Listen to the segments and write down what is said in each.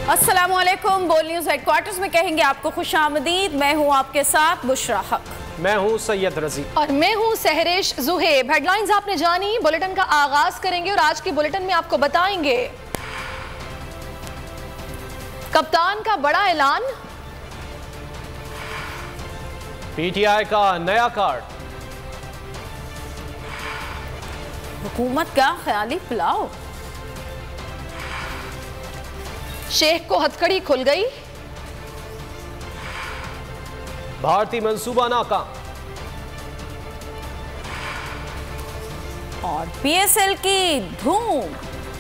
अस्सलामुअलैकुम। बोल news headquarters में कहेंगे आपको खुशामदीद। मैं हूं आपके साथ बुशरा हक। मैं हूं सैयद रजी और मैं हूं सहरिश जुहेब। हेडलाइंस आपने जानी, बुलेटिन का आगाज करेंगे और आज की बुलेटिन में आपको बताएंगे कप्तान का बड़ा ऐलान, पीटीआई का नया कार्ड, हुकूमत का ख्याली पुलाव, शेख को हथकड़ी खुल गई, भारतीय मंसूबा नाकाम और पीएसएल की धूम।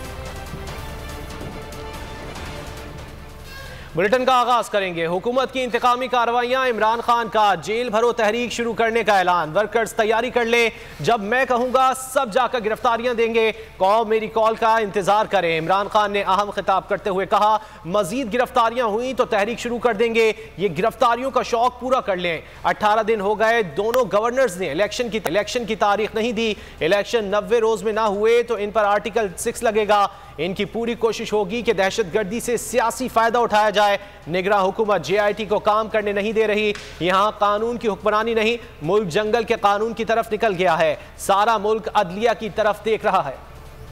बुलेटिन का आगाज करेंगे। हुकूमत की इंतकामी कार्रवाइयां, इमरान खान का जेल भरो तहरीक शुरू करने का ऐलान। वर्कर्स तैयारी कर ले, जब मैं कहूंगा सब जाकर गिरफ्तारियां देंगे। कौम मेरी कॉल का इंतजार करें। इमरान खान ने अहम खिताब करते हुए कहा, मजीद गिरफ्तारियां हुई तो तहरीक शुरू कर देंगे। ये गिरफ्तारियों का शौक पूरा कर लें। 18 दिन हो गए, दोनों गवर्नर्स ने इलेक्शन की तारीख नहीं दी। इलेक्शन 90 रोज में ना हुए तो इन पर आर्टिकल 6 लगेगा। इनकी पूरी कोशिश होगी कि दहशतगर्दी से सियासी फायदा उठाया जाए। निगरान हुकूमत जेआईटी को काम करने नहीं दे रही। यहां कानून की हुक्मरानी नहीं, मुल्क जंगल के कानून की तरफ निकल गया है। सारा मुल्क अदलिया की तरफ देख रहा है।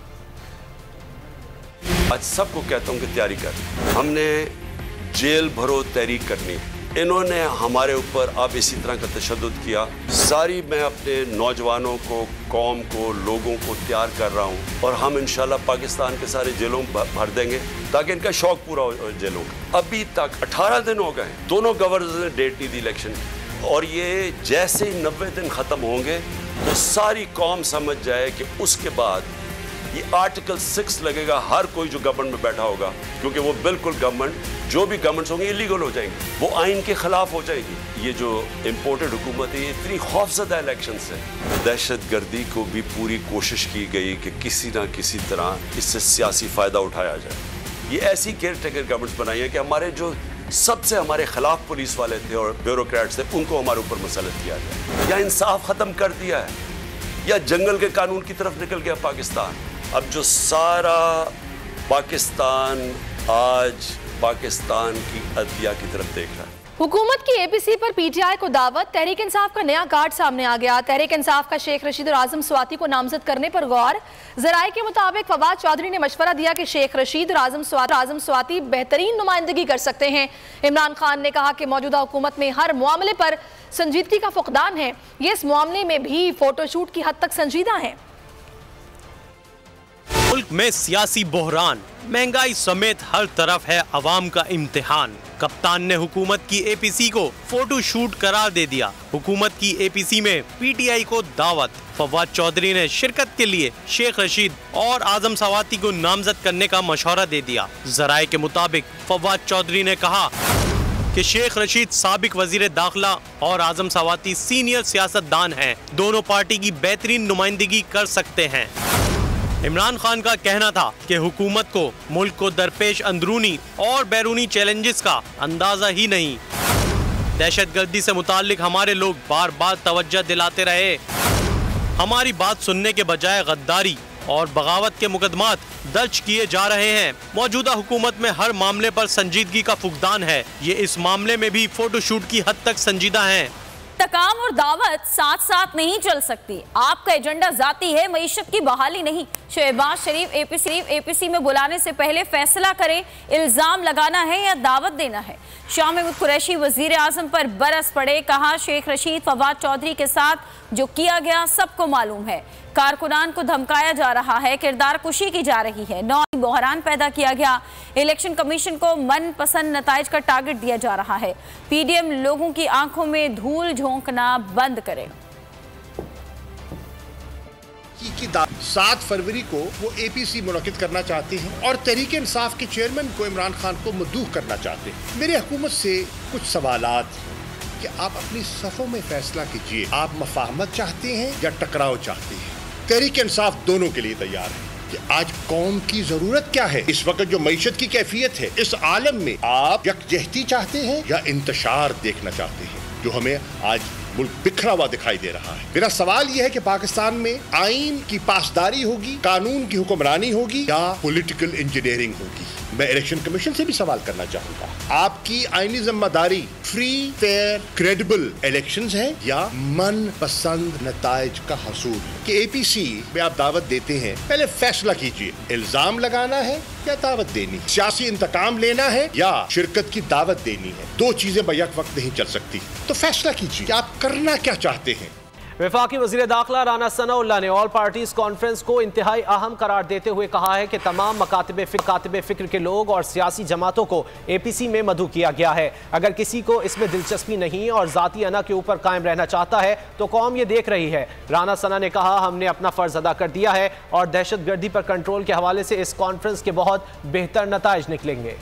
आज सबको कहता हूं कि तैयारी कर, हमने जेल भरो तहरीक करनी। इन्होंने हमारे ऊपर अब इसी तरह का तशद्दुद किया। सारी मैं अपने नौजवानों को, कौम को, लोगों को तैयार कर रहा हूँ और हम इंशाल्लाह पाकिस्तान के सारे जेलों भर देंगे ताकि इनका शौक पूरा हो जेलों का। अभी तक 18 दिन हो गए, दोनों गवर्नर्स ने डेट नहीं दी इलेक्शन की और ये जैसे ही 90 दिन ख़त्म होंगे तो सारी कौम समझ जाए कि उसके बाद ये आर्टिकल 6 लगेगा हर कोई जो गवर्नमेंट में बैठा होगा, क्योंकि वो बिल्कुल गवर्नमेंट जो भी गवर्नमेंट्स होंगे इलीगल हो जाएंगी, वो आइन के खिलाफ हो जाएगी। ये जो इम्पोर्टेड हुकूमत है, ये इतनी खौफजदा इलेक्शन से दहशतगर्दी को भी पूरी कोशिश की गई कि किसी ना किसी तरह इससे सियासी फ़ायदा उठाया जाए। ये ऐसी केयर टेकर गवर्नमेंट्स बनाई है कि हमारे जो सबसे हमारे खिलाफ पुलिस वाले थे और ब्यूरोक्रेट्स थे उनको हमारे ऊपर मुसल्लत किया गया, या इंसाफ ख़त्म कर दिया है, या जंगल के कानून की तरफ निकल गया पाकिस्तान। अब जो सारा पाकिस्तान आज पाकिस्तान की अदलिया की तरफ देख रहा है। हुकूमत की एपीसी पर पीटीआई को दावत, तहरीक इंसाफ का नया कार्ड सामने आ गया। तहरीक इंसाफ का शेख रशीद और आजम स्वाति को नामजद करने पर गौर। जराये के मुताबिक फवाद चौधरी ने मशवरा दिया कि शेख रशीद और आजम स्वाति बेहतरीन नुमाइंदगी कर सकते हैं। इमरान खान ने कहा कि मौजूदा हुकूमत में हर मामले पर संजीदगी का फुकदान है। ये इस मामले में भी फोटोशूट की हद तक संजीदा है। मुल्क में सियासी बहरान, महंगाई समेत हर तरफ है अवाम का इम्तिहान। कप्तान ने हुकूमत की एपीसी को फोटो शूट करार दे दिया। हुकूमत की एपीसी में पीटीआई को दावत। फवाद चौधरी ने शिरकत के लिए शेख रशीद और आजम सवाती को नामजद करने का मशवरा दे दिया। जराये के मुताबिक फवाद चौधरी ने कहा कि शेख रशीद साबिक वजीर दाखिला और आजम सवाती सीनियर सियासतदान हैं। दोनों पार्टी की बेहतरीन नुमाइंदगी कर सकते हैं। इमरान खान का कहना था कि हुकूमत को मुल्क को दरपेश अंदरूनी और बैरूनी चैलेंजेस का अंदाजा ही नहीं। दहशतगर्दी से मुताल्लिक हमारे लोग बार बार तवज्जो दिलाते रहे। हमारी बात सुनने के बजाय गद्दारी और बगावत के मुकदमात दर्ज किए जा रहे हैं। मौजूदा हुकूमत में हर मामले पर संजीदगी का फुकदान है। ये इस मामले में भी फोटोशूट की हद तक संजीदा हैं। तकाम और दावत साथ साथ नहीं चल सकती। आपका एजेंडा जाती है, मईशत की बहाली नहीं। शहबाज शरीफ एपीसी में बुलाने से पहले फैसला करें, इल्जाम लगाना है या दावत देना है। शाह महमूद कुरैशी वजीर आजम पर बरस पड़े। कहा, शेख रशीद फवाद चौधरी के साथ जो किया गया सबको मालूम है। कारकुनान को धमकाया जा रहा है, किरदार कुशी की जा रही है, नौ बहरान पैदा किया गया। इलेक्शन कमीशन को मनपसंद नताइज का टारगेट दिया जा रहा है। पीडीएम लोगों की आंखों में धूल झोंकना बंद करे। 7 फरवरी को वो एपीसी मुनक्किद करना चाहते हैं और तहरीक इंसाफ के चेयरमैन को इमरान खान को मद्दूह करना चाहते हैं। मेरी हुकूमत से कुछ सवालात कि आप अपनी सफ़ों में फैसला कीजिए, आप मफाहमत चाहते हैं या टकराव चाहते हैं। तहरीक इंसाफ दोनों के लिए तैयार है कि आज कौम की जरूरत क्या है। इस वक्त जो मईशत की कैफियत है इस आलम में, आप यकजहती चाहते हैं या इंतशार देखना चाहते हैं, जो हमें आज मुल्क बिखरा हुआ दिखाई दे रहा है। मेरा सवाल यह है कि पाकिस्तान में आइन की पासदारी होगी, कानून की हुक्मरानी होगी या पॉलिटिकल इंजीनियरिंग होगी। मैं इलेक्शन कमीशन से भी सवाल करना चाहूंगा, आपकी आईनी जिम्मेदारी फ्री, फेयर, क्रेडिबल इलेक्शंस है या मन पसंद नताइज का हसूल? कि एपीसी में आप दावत देते हैं, पहले फैसला कीजिए, इल्जाम लगाना है या दावत देनी, सियासी इंतकाम लेना है या शिरकत की दावत देनी है। दो चीजें बैक वक्त नहीं चल सकती, तो फैसला कीजिए कि आप करना क्या चाहते हैं। वफाकी वज़ीर दाखिला राना सनाउल्लाह ने ऑल पार्टीज कॉन्फ्रेंस को इंतहाई अहम करार देते हुए कहा है कि तमाम मकातिब फिक्र के लोग और सियासी जमातों को एपीसी में मदऊ किया गया है। अगर किसी को इसमें दिलचस्पी नहीं और ज़ाती अना के ऊपर कायम रहना चाहता है तो कौम ये देख रही है। राना सना ने कहा, हमने अपना फ़र्ज अदा कर दिया है और दहशत गर्दी पर कंट्रोल के हवाले से इस कॉन्फ्रेंस के बहुत बेहतर नताइज निकलेंगे।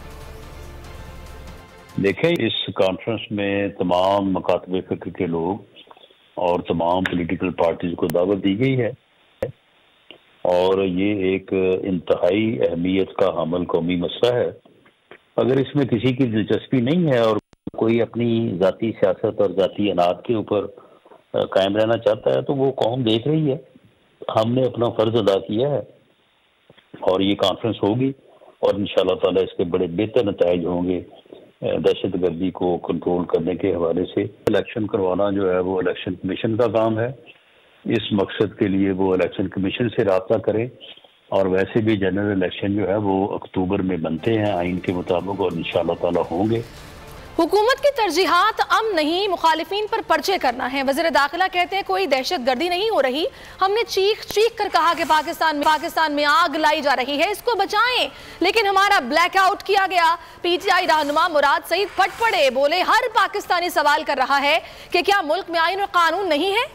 देखें, इस कॉन्फ्रेंस में तमाम मकातिब फिक्र के लोग और तमाम पॉलिटिकल पार्टीज को दावत दी गई है और ये एक इंतहाई अहमियत का हामिल कौमी मसला है। अगर इसमें किसी की दिलचस्पी नहीं है और कोई अपनी ज़ाती सियासत और ज़ाती अनाद के ऊपर कायम रहना चाहता है तो वो कौम देख रही है। हमने अपना फ़र्ज अदा किया है और ये कॉन्फ्रेंस होगी और इंशाअल्लाह ताला इसके बड़े बेहतर नताइज होंगे। दहशत गर्दी को कंट्रोल करने के हवाले से इलेक्शन करवाना जो है वो इलेक्शन कमीशन का काम है। इस मकसद के लिए वो इलेक्शन कमीशन से राब्ता करें और वैसे भी जनरल इलेक्शन जो है वो अक्टूबर में बनते हैं आइन के मुताबिक और इंशाअल्लाह ताला होंगे। हुकूमत की तरजीहात अमन नहीं, मुखालिफिन पर पर्चे करना है। वज़ीर दाखिला कहते हैं कोई दहशत गर्दी नहीं हो रही, हमने चीख कर कहा कि पाकिस्तान में आग लाई जा रही है, इसको बचाएं, लेकिन हमारा ब्लैकआउट किया गया। पीटीआई रहनुमा मुराद सईद फट पड़े, बोले हर पाकिस्तानी सवाल कर रहा है कि क्या मुल्क में आईन और कानून नहीं है।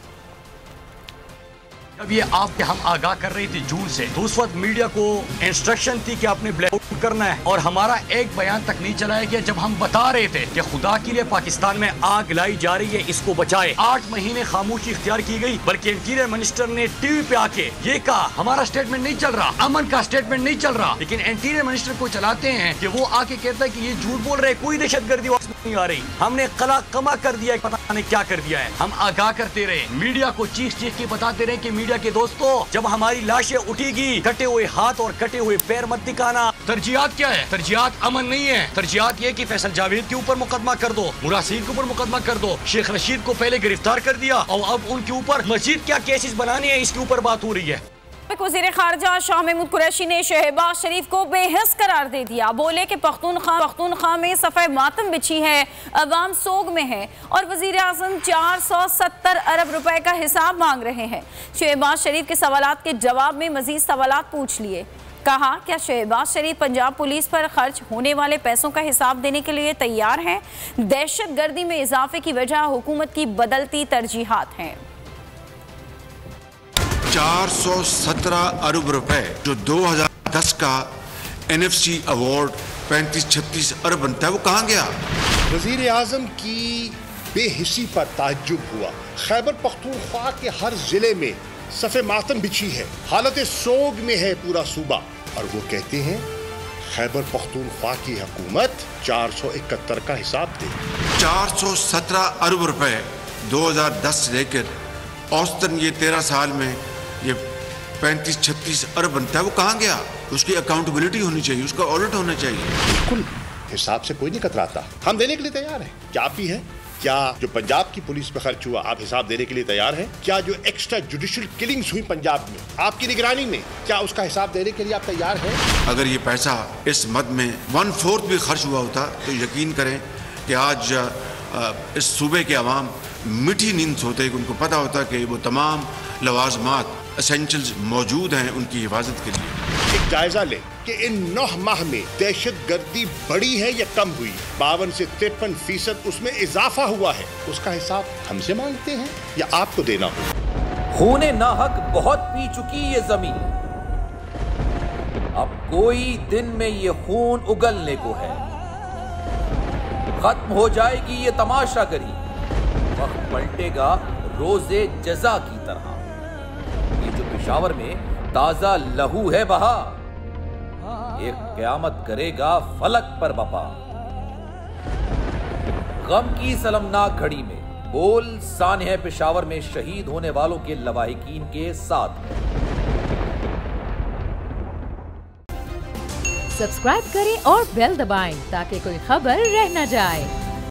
अब ये आपके हम आगाह कर रही थी जून से, तो उस वक्त मीडिया को इंस्ट्रक्शन थी कि आपने ब्लैकआउट करना है और हमारा एक बयान तक नहीं चलाया गया जब हम बता रहे थे कि खुदा के लिए पाकिस्तान में आग लाई जा रही है, इसको बचाए। 8 महीने खामोशी इख्तियार की गई, बल्कि इंटीरियर मिनिस्टर ने टीवी पे आके ये कहा हमारा स्टेटमेंट नहीं चल रहा, अमन का स्टेटमेंट नहीं चल रहा, लेकिन इंटीरियर मिनिस्टर को चलाते हैं कि वो आके कहता है कि ये झूठ बोल रहे, कोई दहशत गर्दी नहीं आ रही। हमने कला कमा कर दिया, पता नहीं क्या कर दिया है। हम आगाह करते रहे, मीडिया को चीख के बताते रहे कि मीडिया के दोस्तों जब हमारी लाशें उठेगी, कटे हुए हाथ और कटे हुए पैर मत दिखाना। तरजीहात क्या है? तरजीहात अमन नहीं है। तरजीहात ये कि फैसल जावेद के ऊपर मुकदमा कर दो, मुरासिर के ऊपर मुकदमा कर दो, शेख रशीद को पहले गिरफ्तार कर दिया और अब उनके ऊपर मजीद क्या केसेस बनाने हैं इसके ऊपर बात हो रही है। वज़ीर खारजा शाह महमूद कुरैशी ने शहबाज शरीफ को बेहस करार दे दिया। बोले कि पख्तूनख्वा में सफ़े मातम बिछी है, अवाम सोग में है और वज़ीर आज़म 470 अरब रुपए का हिसाब मांग रहे हैं। शहबाज शरीफ के सवालात के जवाब में मजीद सवालात पूछ लिए। कहा, क्या शहबाज शरीफ पंजाब पुलिस पर खर्च होने वाले पैसों का हिसाब देने के लिए तैयार हैं? दहशत गर्दी में इजाफे की वजह हुकूमत की बदलती तरजीहात हैं। 417 अरब रुपए जो 2010 का NFC अवार्ड 35-36 अरब बनता है, वो कहाँ गया? वजीर आजम की बेहिसी पर ताज्जुब हुआ। खैबर पख्तूनख्वा के हर जिले में सफ़े मातम बिछी है, हालत सोग में है पूरा सूबा, और वो कहते हैं खैबर पख्तूनख्वा की हुकूमत 471 का हिसाब दे। 417 अरब रुपए 2010 से लेकर औसतन ये 13 साल में ये 35-36 अरब बनता है, वो कहाँ गया? उसकी अकाउंटेबिलिटी होनी चाहिए, उसका ऑडिट होना चाहिए। बिल्कुल, हिसाब से कोई नहीं कतराता। हम देने के लिए तैयार हैं। क्या आप ही हैं? क्या जो पंजाब की पुलिस पे खर्च हुआ आप हिसाब देने के लिए तैयार हैं? क्या जो एक्स्ट्रा जुडिशियल किलिंग्स हुई पंजाब में आपकी निगरानी में, क्या उसका हिसाब देने के लिए आप तैयार हैं? अगर ये पैसा इस मद में 1/4 भी खर्च हुआ होता तो यकीन करें कि आज इस सूबे के अवाम मीठी नींद सोते, उनको पता होता कि वो तमाम लवाजमात एसेंशियल्स मौजूद हैं उनकी हिफाजत के लिए। एक जायजा लें कि इन 9 माह में दहशत गर्दी बढ़ी है या कम हुई। 52 से 53% उसमें इजाफा हुआ है। उसका हिसाब हमसे मांगते हैं या आपको देना हो? खूने नाहक बहुत पी चुकी ये जमीन, अब कोई दिन में ये खून उगलने को है। खत्म हो जाएगी ये तमाशागरी, वक्त पलटेगा रोजे जजा की तरह। ये जो पेशावर में ताजा लहू है बहा, एक क़यामत करेगा फलक पर बपा। गम की सलमनाक घड़ी में बोल सानह पेशावर में शहीद होने वालों के लवाहिकीन के साथ। सब्सक्राइब करें और बेल दबाएं ताकि कोई खबर रह न जाए।